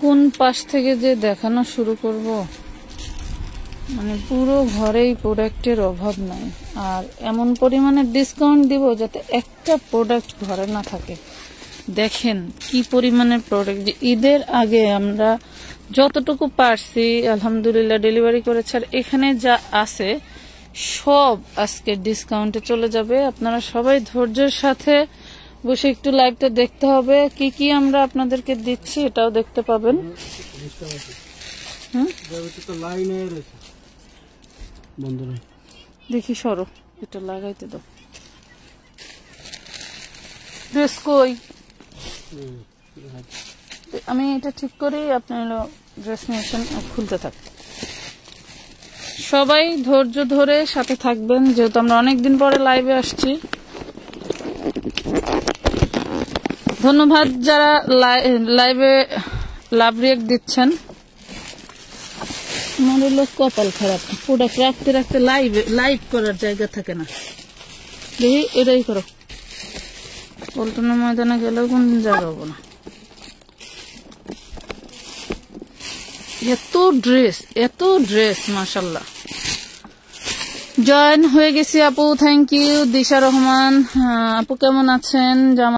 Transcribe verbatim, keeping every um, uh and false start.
কোন পাশ থেকে যে দেখানো শুরু করব, মানে পুরো ঘরেই প্রোডাক্টের অভাব নাই। আর এমন পরিমাণে ডিসকাউন্ট দিব যাতে একটা প্রোডাক্ট ঘরে না থাকে। দেখেন কি পরিমাণের প্রোডাক্ট, যে ঈদের আগে আমরা যতটুকু পারছি আলহামদুলিল্লাহ ডেলিভারি করেছে। আর এখানে যা আছে সব আজকে ডিসকাউন্টে চলে যাবে। আপনারা সবাই ধৈর্যের সাথে বসে একটু লাইভটা দেখতে হবে, কি কি আমরা আপনাদেরকে দিচ্ছি এটাও দেখতে পাবেন। দেখি সরো, এটা লাগাইতে দাও। ড্রেস কই, আমি এটা ঠিক করি, আপনি হলো ড্রেস নিয়েছেন, খুলতে থাক। সবাই ধৈর্য ধরে সাথে থাকবেন, যেহেতু আমরা অনেকদিন পরে লাইভে আসছি। ধন্যবাদ যারা লাইভে লাভ রিয়েক্ট দিচ্ছেন। আমার হলো কপাল খারাপ, প্রোডাক্ট রাখতে রাখতে লাইভে লাইভ করার জায়গা থাকে না। দেখি এটাই করো, পল্টনের ময়দানে গেলেও কোন জায়গা হবো না। এত ড্রেস, এত ড্রেস, মাশাল্লাহ। জয়েন হয়ে গেছি আপু, থ্যাংক ইউ। দিশা রহমান আপু কেমন আছেন?